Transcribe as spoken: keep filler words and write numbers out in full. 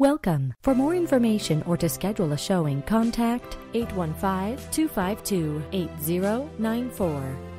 Welcome. For more information or to schedule a showing, contact eight one five, two five two, eight zero nine four.